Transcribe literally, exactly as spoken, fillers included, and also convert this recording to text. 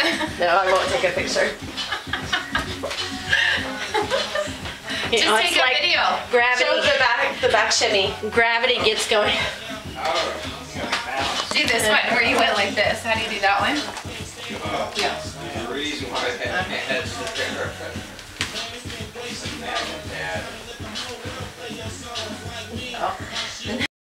No, I won't take a picture. You Just know, take it's a like video. Gravity. Show the back, the back shimmy. Gravity gets going. Do this one where you went like this. How do you do that one? Uh, Yeah. The reason why I had my head sit there.